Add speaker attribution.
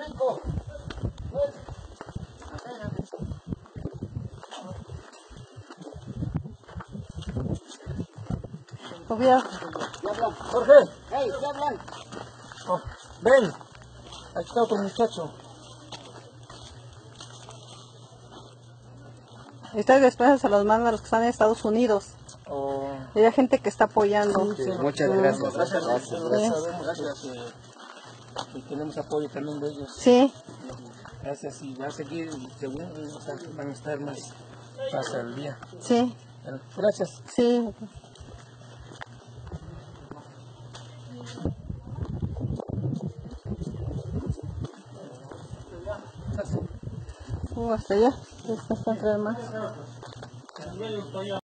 Speaker 1: Confía.
Speaker 2: Jorge. Hey, ¿qué hablan? Oh, ven. Aquí está otro muchacho.
Speaker 1: Estas despensas se los mandan a los que están en Estados Unidos.
Speaker 2: Oh.
Speaker 1: Y hay gente que está apoyando.
Speaker 2: Sí, muchas gracias. Gracias. Y tenemos apoyo también de ellos.
Speaker 1: Sí.
Speaker 2: Gracias. Y va a seguir, según, van a estar más hasta el día.
Speaker 1: Sí.
Speaker 2: Gracias.
Speaker 1: Sí. Hasta allá. Hasta entre más.